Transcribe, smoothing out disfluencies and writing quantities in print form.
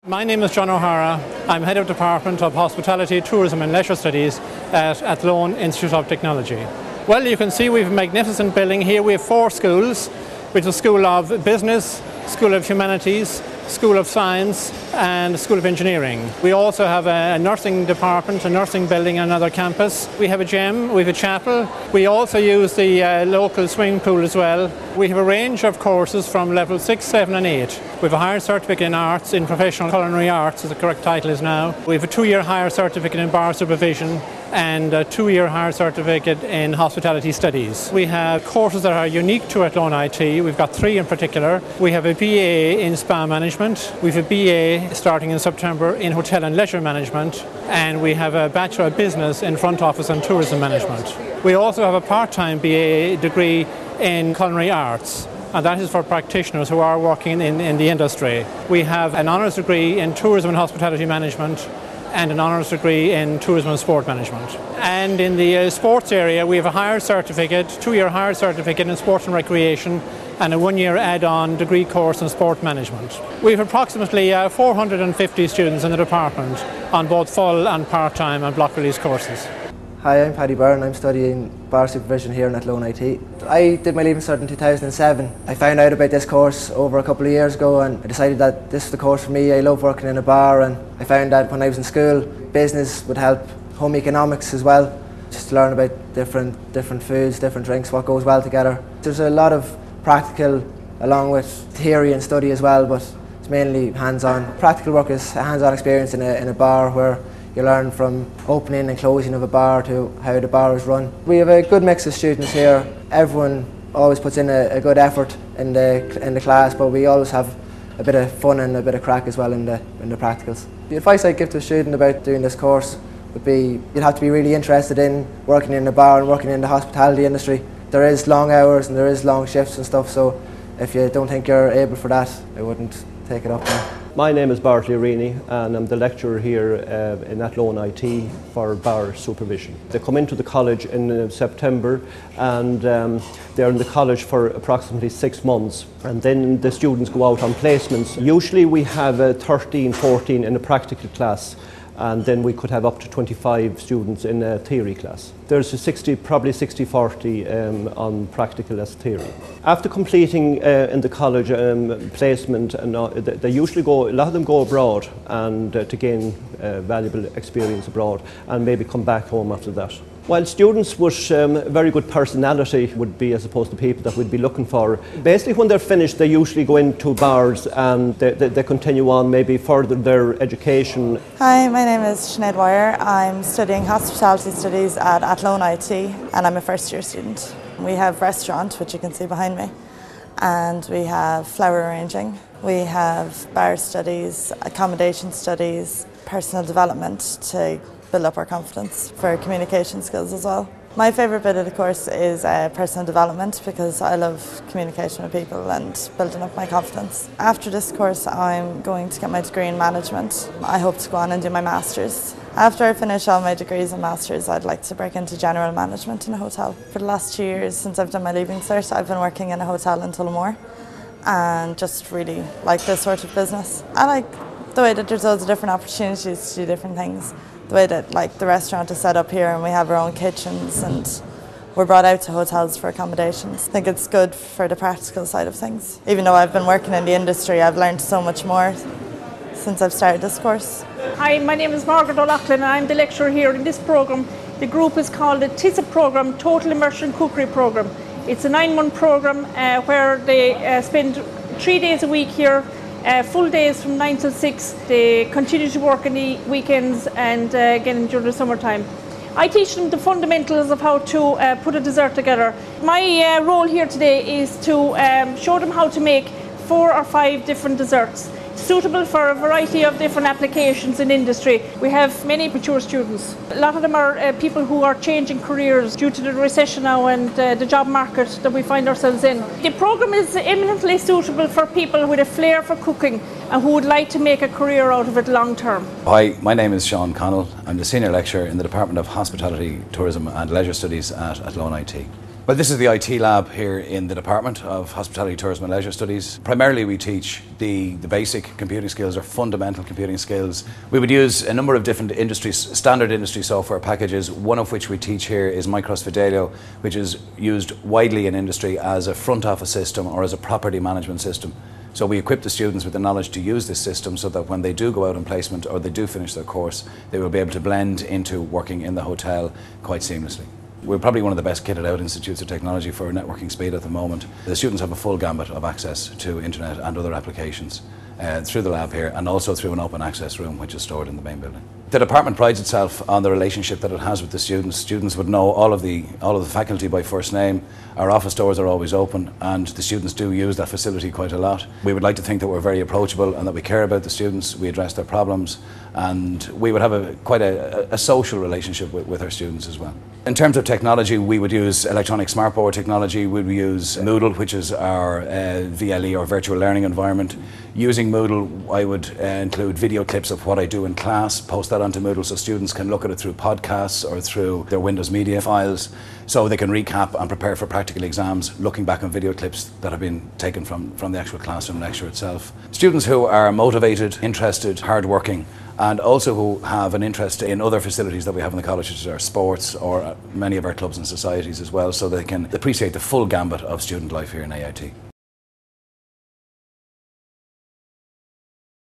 My name is John O'Hara. I'm Head of Department of Hospitality, Tourism and Leisure Studies at Athlone Institute of Technology. Well, you can see we have a magnificent building here. We have 4 schools, which is School of Business, School of Humanities, School of Science and School of Engineering. We also have a nursing department, a nursing building on another campus. We have a gym, we have a chapel. We also use the local swimming pool as well. We have a range of courses from level 6, 7 and 8. We have a higher certificate in arts, in professional culinary arts, as the correct title is now. We have a 2-year higher certificate in bar supervision and a 2-year higher certificate in hospitality studies. We have courses that are unique to Athlone IT. We've got 3 in particular. We have a BA in spa management. We have a BA starting in September in hotel and leisure management, and we have a Bachelor of Business in front office and tourism management. We also have a part-time BA degree in culinary arts, and that is for practitioners who are working in the industry. We have an honours degree in tourism and hospitality management and an honours degree in tourism and sport management. And in the sports area, we have a higher certificate, 2-year higher certificate in sports and recreation and a 1-year add-on degree course in sport management. We have approximately 450 students in the department on both full and part-time and block release courses. Hi, I'm Paddy Byrne. I'm studying bar supervision here in Athlone IT. I did my Leaving Cert in 2007. I found out about this course over a couple of years ago and I decided that this is the course for me. I love working in a bar, and I found that when I was in school, business would help, home economics as well, just to learn about different foods, different drinks, what goes well together. There's a lot of practical along with theory and study as well, but it's mainly hands-on. Practical work is a hands-on experience in a bar where you learn from opening and closing of a bar to how the bar is run. We have a good mix of students here. Everyone always puts in a good effort in the class, but we always have a bit of fun and a bit of crack as well in the practicals. The advice I'd give to a student about doing this course would be you'd have to be really interested in working in a bar and working in the hospitality industry. There is long hours and there is long shifts and stuff, so if you don't think you're able for that, I wouldn't take it up now. My name is Bartley Rini and I'm the lecturer here in Athlone IT for bar supervision. They come into the college in September and they're in the college for approximately 6 months, and then the students go out on placements. Usually we have 13, 14 in a practical class, and then we could have up to 25 students in a theory class. There's probably 60-40 on practical as theory. After completing in the college placement, and they usually go, a lot of them go abroad and to gain valuable experience abroad and maybe come back home after that. While students with very good personality would be, I suppose, the people that we'd be looking for. Basically when they're finished they usually go into bars and they continue on, maybe further their education. Hi, my name is Sinead Wire. I'm studying hospitality studies at Athlone IT and I'm a first year student. We have restaurant, which you can see behind me, and we have flower arranging. We have bar studies, accommodation studies, personal development to build up our confidence, for communication skills as well. My favourite bit of the course is personal development, because I love communication with people and building up my confidence. After this course I'm going to get my degree in management. I hope to go on and do my masters. After I finish all my degrees and masters, I'd like to break into general management in a hotel. For the last 2 years since I've done my Leaving Cert, I've been working in a hotel in Tullamore and just really like this sort of business. I like the way that there's loads of different opportunities to do different things. The way that the restaurant is set up here and we have our own kitchens and we're brought out to hotels for accommodations. I think it's good for the practical side of things. Even though I've been working in the industry, I've learned so much more since I've started this course. Hi, my name is Margaret O'Loughlin and I'm the lecturer here in this programme. The group is called the TISA programme, Total Immersion Cookery Programme. It's a 9-month programme where they spend 3 days a week here, full days from 9 till 6. They continue to work on the weekends and again during the summertime. I teach them the fundamentals of how to put a dessert together. My role here today is to show them how to make 4 or 5 different desserts, suitable for a variety of different applications in industry. We have many mature students. A lot of them are people who are changing careers due to the recession now and the job market that we find ourselves in. The programme is eminently suitable for people with a flair for cooking and who would like to make a career out of it long term. Hi, my name is Sean Connell. I'm the Senior Lecturer in the Department of Hospitality, Tourism and Leisure Studies at Athlone IT. Well, this is the IT lab here in the Department of Hospitality, Tourism and Leisure Studies. Primarily we teach the basic computing skills or fundamental computing skills. We would use a number of different standard industry software packages, one of which we teach here is Micros Fidelio, which is used widely in industry as a front office system or as a property management system. So we equip the students with the knowledge to use this system so that when they do go out on placement or they do finish their course, they will be able to blend into working in the hotel quite seamlessly. We're probably one of the best kitted out institutes of technology for networking speed at the moment. The students have a full gambit of access to internet and other applications through the lab here, and also through an open access room which is stored in the main building. The department prides itself on the relationship that it has with the students. Students would know all of the faculty by first name. Our office doors are always open and the students do use that facility quite a lot. We would like to think that we're very approachable and that we care about the students, we address their problems, and we would have quite a social relationship with our students as well. In terms of technology, we would use electronic smartboard technology. We would use Moodle, which is our VLE or virtual learning environment. Using Moodle, I would include video clips of what I do in class, post that onto Moodle so students can look at it through podcasts or through their Windows Media files, so they can recap and prepare for practical exams, looking back on video clips that have been taken from the actual classroom lecture itself. Students who are motivated, interested, hardworking, and also who have an interest in other facilities that we have in the college, such as our sports or many of our clubs and societies as well, so they can appreciate the full gambit of student life here in AIT.